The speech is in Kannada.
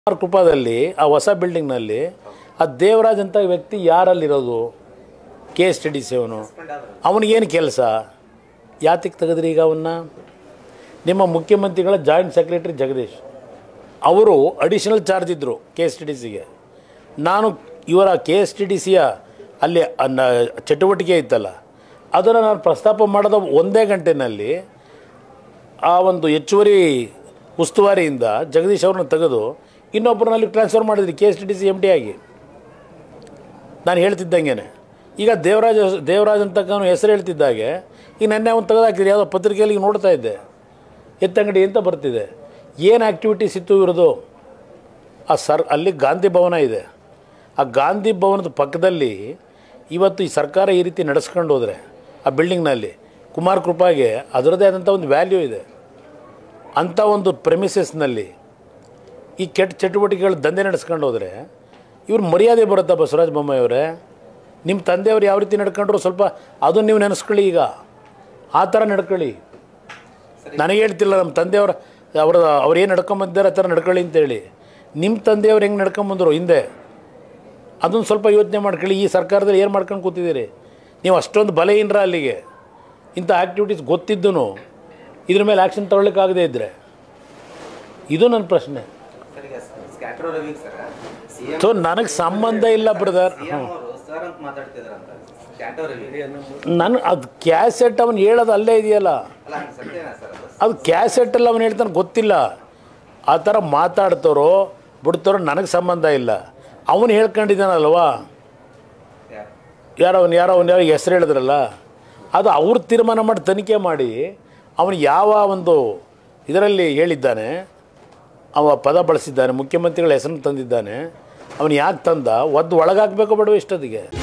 ಕೃಪಾದಲ್ಲಿ ಆ ಹೊಸ ಬಿಲ್ಡಿಂಗ್ನಲ್ಲಿ ಆ ದೇವರಾಜ್ ಅಂತ ವ್ಯಕ್ತಿ ಯಾರಲ್ಲಿರೋದು? K S T D C ಅವನಿಗೇನು ಕೆಲಸ? ಯಾತಕ್ಕೆ ತೆಗೆದ್ರಿ ಈಗ ಅವನ್ನ? ನಿಮ್ಮ ಮುಖ್ಯಮಂತ್ರಿಗಳ ಜಾಯಿಂಟ್ ಸೆಕ್ರೆಟರಿ ಜಗದೀಶ್ ಅವರು ಅಡಿಷನಲ್ ಚಾರ್ಜ್ ಇದ್ದರು ಕೆ ಎಸ್ ಟಿ ಡಿ ಸಿಗೆ. ನಾನು ಇವರ ಕೆ ಎಸ್ ಟಿ ಡಿ ಸಿಯ ಅಲ್ಲಿ ಚಟುವಟಿಕೆ ಇತ್ತಲ್ಲ ಅದನ್ನು ನಾನು ಪ್ರಸ್ತಾಪ ಮಾಡೋದ ಒಂದೇ ಗಂಟೆಯಲ್ಲಿ ಆ ಒಂದು ಹೆಚ್ಚುವರಿ ಉಸ್ತುವಾರಿಯಿಂದ ಜಗದೀಶ್ ಅವ್ರನ್ನ ತೆಗೆದು ಇನ್ನೊಬ್ಬರನ್ನಲ್ಲಿ ಟ್ರಾನ್ಸ್ಫರ್ ಮಾಡಿದ್ರಿ K S T D C M D ಆಗಿ. ನಾನು ಹೇಳ್ತಿದ್ದಂಗೆ ಈಗ ದೇವರಾಜ್ ಅಂತ ಹೆಸರು ಹೇಳ್ತಿದ್ದಾಗೆ ಈಗ ನೆನ್ನೆ ಅವನು ತೆಗೆದಾಕಿದ್ರಿ ಯಾವುದೋ ಪತ್ರಿಕೆಯಲ್ಲಿ ಈಗ ನೋಡ್ತಾ ಇದ್ದೆ, ಎತ್ತಂಗಡಿ ಅಂತ ಬರ್ತಿದೆ. ಏನು ಆ್ಯಕ್ಟಿವಿಟೀಸ್ ಇತ್ತು ಇವ್ರದ್ದು? ಅಲ್ಲಿ ಗಾಂಧಿ ಭವನ ಇದೆ. ಆ ಗಾಂಧಿ ಭವನದ ಪಕ್ಕದಲ್ಲಿ ಇವತ್ತು ಈ ಸರ್ಕಾರ ಈ ರೀತಿ ನಡೆಸ್ಕೊಂಡು ಹೋದರೆ ಆ ಬಿಲ್ಡಿಂಗ್ನಲ್ಲಿ ಕುಮಾರ್ ಕೃಪಾಗೆ ಅದರದ್ದೇ ಆದಂಥ ಒಂದು ವ್ಯಾಲ್ಯೂ ಇದೆ. ಅಂಥ ಒಂದು ಪ್ರೆಮಿಸಸ್ನಲ್ಲಿ ಈ ಕೆಟ್ಟ ಚಟುವಟಿಕೆಗಳು ದಂಧೆ ನಡೆಸ್ಕೊಂಡು ಹೋದರೆ ಇವ್ರು ಮರ್ಯಾದೆ ಬರುತ್ತಾ? ಬಸವರಾಜ ಬೊಮ್ಮಾಯಿ ಅವರೇ, ನಿಮ್ಮ ತಂದೆಯವರು ಯಾವ ರೀತಿ ನಡ್ಕೊಂಡ್ರು ಸ್ವಲ್ಪ ಅದನ್ನು ನೀವು ನೆನೆಸ್ಕೊಳ್ಳಿ. ಈಗ ಆ ಥರ ನಡ್ಕೊಳ್ಳಿ. ನನಗೆ ಹೇಳ್ತಿಲ್ಲ ನಮ್ಮ ತಂದೆಯವರು ಅವ್ರು ಏನು ನಡ್ಕೊಂಬಂದಿದ್ದಾರೆ ಆ ಥರ ನಡ್ಕೊಳ್ಳಿ ಅಂತೇಳಿ. ನಿಮ್ಮ ತಂದೆಯವ್ರು ಹೆಂಗೆ ನಡ್ಕೊಂಬಂದರು ಹಿಂದೆ ಅದನ್ನು ಸ್ವಲ್ಪ ಯೋಚನೆ ಮಾಡ್ಕೊಳ್ಳಿ. ಈ ಸರ್ಕಾರದಲ್ಲಿ ಏನು ಮಾಡ್ಕೊಂಡು ಕೂತಿದ್ದೀರಿ ನೀವು? ಅಷ್ಟೊಂದು ಬಲಹೀನರ ಅಲ್ಲಿಗೆ. ಇಂಥ ಆ್ಯಕ್ಟಿವಿಟೀಸ್ ಗೊತ್ತಿದ್ದೂ ಇದ್ರ ಮೇಲೆ ಆ್ಯಕ್ಷನ್ ತಗೊಳ್ಳಿಕ್ಕಾಗದೇ ಇದ್ದರೆ ಇದು ನನ್ನ ಪ್ರಶ್ನೆ. ಸೊ ನನಗೆ ಸಂಬಂಧ ಇಲ್ಲ ಬ್ರದರ್. ನಾನು ಅದು ಕ್ಯಾಸೆಟ್ ಅವನು ಹೇಳೋದು ಅಲ್ಲೇ ಇದೆಯಲ್ಲ, ಅದು ಕ್ಯಾಸೆಟ್ಟಲ್ಲಿ ಅವನು ಹೇಳ್ತಾನೆ ಗೊತ್ತಿಲ್ಲ. ಆ ಥರ ಮಾತಾಡ್ತಾರೋ ಬಿಡ್ತಾರೋ ನನಗೆ ಸಂಬಂಧ ಇಲ್ಲ. ಅವನು ಹೇಳ್ಕೊಂಡಿದ್ದಾನಲ್ವಾ, ಯಾರೋ ಹೆಸರು ಹೇಳಿದ್ರಲ್ಲ, ಅದು ಅವ್ರು ತೀರ್ಮಾನ ಮಾಡಿ ತನಿಖೆ ಮಾಡಿ ಅವನು ಯಾವ ಒಂದು ಇದರಲ್ಲಿ ಹೇಳಿದ್ದಾನೆ, ಅವ ಪದ ಬಳಸಿದ್ದಾನೆ, ಮುಖ್ಯಮಂತ್ರಿಗಳ ಹೆಸರನ್ನು ತಂದಿದ್ದಾನೆ, ಅವನು ಯಾಕೆ ತಂದ, ಒದ್ದು ಒಳಗಾಗಬೇಕೋ ಬೇಡವೋ ಇಷ್ಟೊತ್ತಿಗೆ.